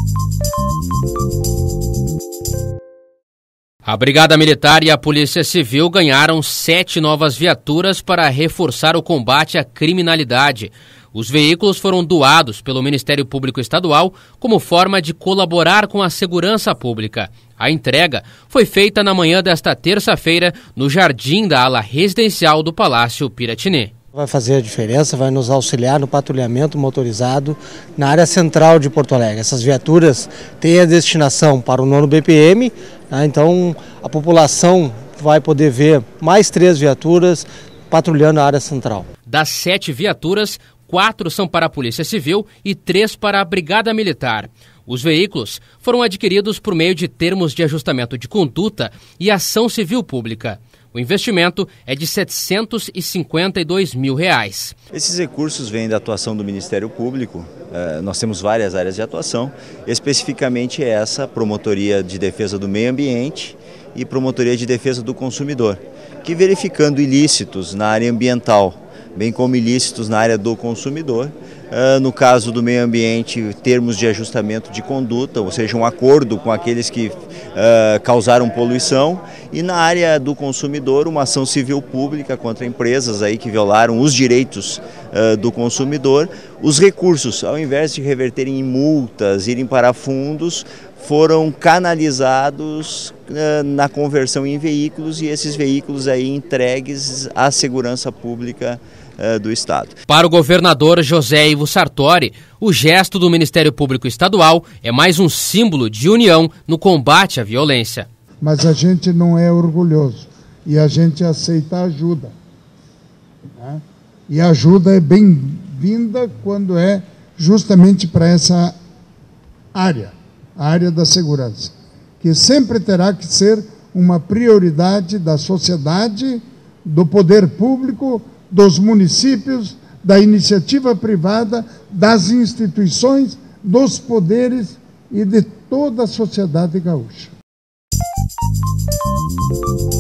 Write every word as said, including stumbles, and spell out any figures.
A Brigada Militar e a Polícia Civil ganharam sete novas viaturas para reforçar o combate à criminalidade. Os veículos foram doados pelo Ministério Público Estadual como forma de colaborar com a segurança pública. A entrega foi feita na manhã desta terça-feira no jardim da ala residencial do Palácio Piratini. Vai fazer a diferença, vai nos auxiliar no patrulhamento motorizado na área central de Porto Alegre. Essas viaturas têm a destinação para o nono B P M, né? Então a população vai poder ver mais três viaturas patrulhando a área central. Das sete viaturas, quatro são para a Polícia Civil e três para a Brigada Militar. Os veículos foram adquiridos por meio de termos de ajustamento de conduta e ação civil pública. O investimento é de setecentos e cinquenta e dois mil reais. Esses recursos vêm da atuação do Ministério Público. Nós temos várias áreas de atuação, especificamente essa, Promotoria de Defesa do Meio Ambiente e Promotoria de Defesa do Consumidor, que verificando ilícitos na área ambiental, bem como ilícitos na área do consumidor, no caso do meio ambiente, termos de ajustamento de conduta, ou seja, um acordo com aqueles que uh, causaram poluição, e na área do consumidor, uma ação civil pública contra empresas aí que violaram os direitos uh, do consumidor. Os recursos, ao invés de reverterem em multas, irem para fundos, foram canalizados uh, na conversão em veículos, e esses veículos aí entregues à segurança pública do Estado. Para o governador José Ivo Sartori, o gesto do Ministério Público Estadual é mais um símbolo de união no combate à violência. Mas a gente não é orgulhoso e a gente aceita ajuda, né? E a ajuda é bem-vinda quando é justamente para essa área, a área da segurança, que sempre terá que ser uma prioridade da sociedade, do poder público, dos municípios, da iniciativa privada, das instituições, dos poderes e de toda a sociedade gaúcha.